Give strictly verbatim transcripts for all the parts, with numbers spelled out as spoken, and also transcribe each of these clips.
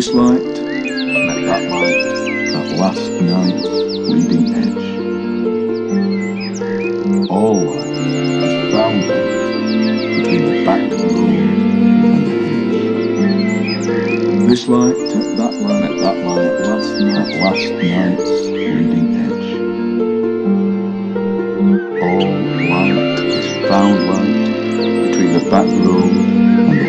this light met that light, that last night's leading edge. All light is found light between the back room and the hedge. This light met that light, met that light, last night, last night's leading edge. All light is found light between the back room and the hedge.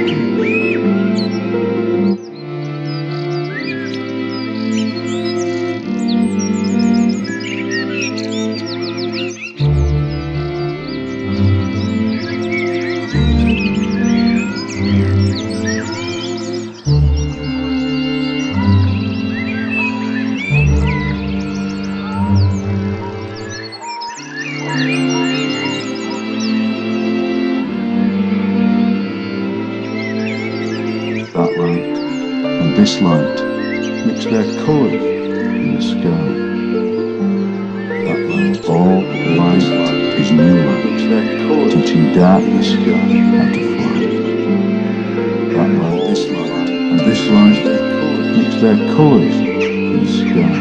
That light and this light mix their colours in the sky. That light, all light is new light, mix their colours, teaching darkness how to fly. That light, this light, and this light mix their colours in the sky.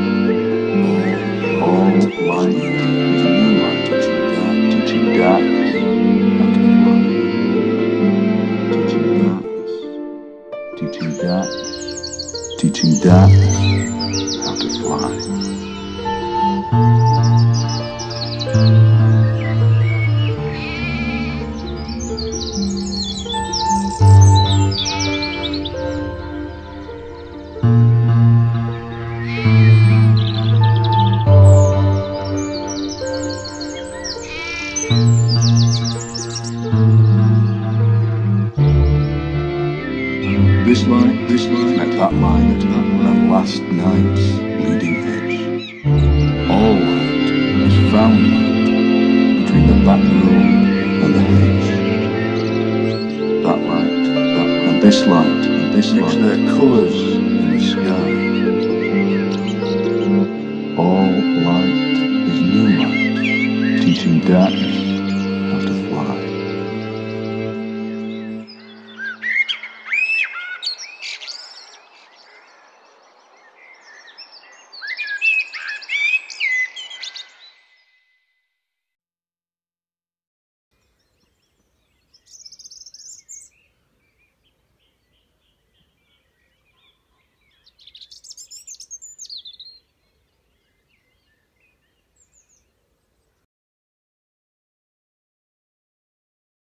All light is new light, teaching darkness how to fly. Teaching darkness, teaching darkness how to fly. This light, this light met that light, that light, last night's leading edge. All light is found light between the back room and the hedge. That light, that light, and this light, and this mix their colours in the sky. All light is new light, teaching darkness